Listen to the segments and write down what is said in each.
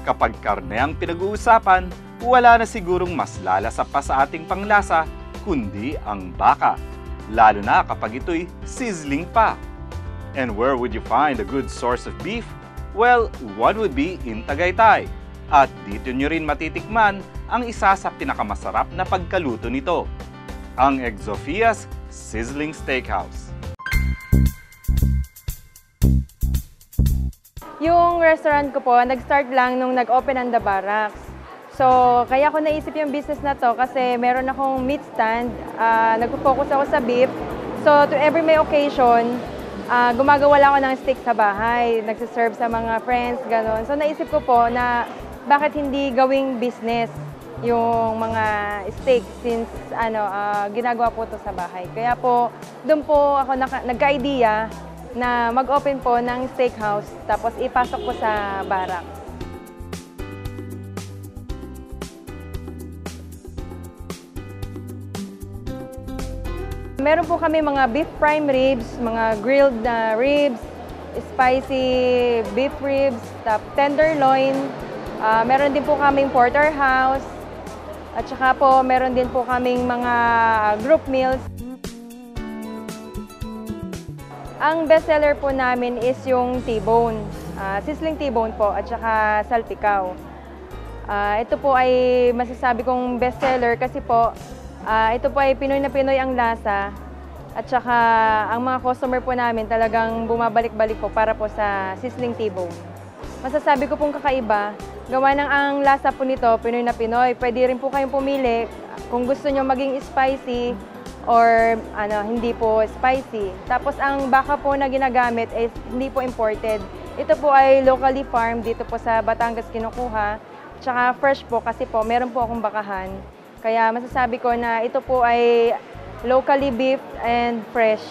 Kapag karne ang pinag-uusapan, wala na sigurong mas lalasa pa sa ating panglasa kundi ang baka. Lalo na kapag ito'y sizzling pa. And where would you find a good source of beef? Well, one would be in Tagaytay. At dito nyo rin matitikman ang isa sa pinakamasarap na pagkaluto nito, ang Xzofia'S Sizzling Steakhouse. Yung restaurant ko po, nag-start lang nung nag-open ang The Barracks. So, kaya ko naisip yung business na to kasi meron akong meat stand, nag-focus ako sa beef. So, to every may occasion, gumagawa lang ako ng steak sa bahay, nagsiserve sa mga friends, gano'n. So, naisip ko po na bakit hindi gawing business yung mga steak since ginagawa po to sa bahay. Kaya po, doon po ako nagka-idea na mag-open po ng steakhouse tapos ipasok po sa barracks. Meron po kami mga beef prime ribs, mga grilled na ribs, spicy beef ribs, tenderloin. Meron din po kaming porterhouse. At saka po meron din po kaming mga group meals. Ang bestseller po namin is yung T-bone, sizzling T-bone po at saka salpikaw. Ito po ay masasabi kong bestseller kasi po ito po ay Pinoy na Pinoy ang lasa at saka ang mga customer po namin talagang bumabalik-balik po para po sa sizzling T-bone. Masasabi ko pong kakaiba, gawa ng ang lasa po nito Pinoy na Pinoy. Pwede rin po kayong pumili kung gusto nyo maging spicy or hindi po spicy. Tapos ang baka po na ginagamit ay hindi po imported. Ito po ay locally farmed dito po sa Batangas kinukuha. Tsaka fresh po kasi po meron po akong bakahan. Kaya masasabi ko na ito po ay locally beef and fresh.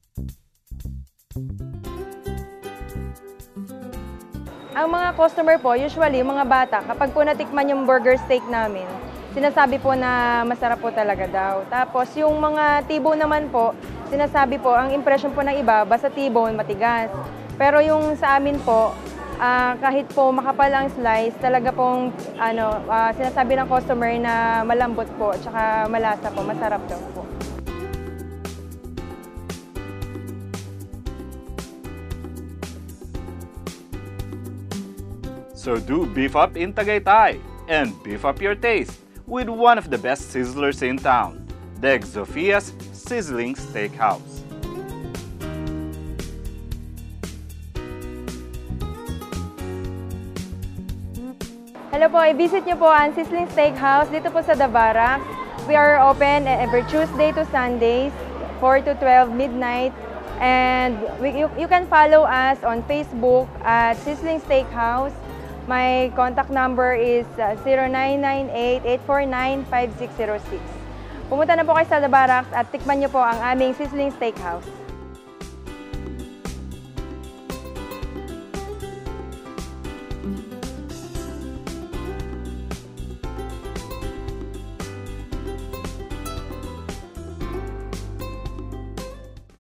Ang mga customer po, usually mga bata, kapag po natikman yung burger steak namin, sinasabi po na masarap po talaga daw. Tapos yung mga T-bone naman po, sinasabi po, ang impression po ng iba, basta T-bone, matigas. Pero yung sa amin po, kahit po makapal ang slice, talaga pong sinasabi ng customer na malambot po, at saka malasa po, masarap daw po. So do beef up in Tagaytay and beef up your taste with one of the best sizzlers in town, the Xzofia'S Sizzling Steakhouse. Hello po, i-visit nyo po ang Sizzling Steakhouse dito po sa The Barracks. We are open every Tuesday to Sundays, 4 to 12 midnight. And you can follow us on Facebook at Sizzling Steakhouse. My contact number is 0998-849-5606. Pumunta na po kayo sa The Barracks at tikman nyo po ang aming Sizzling Steakhouse.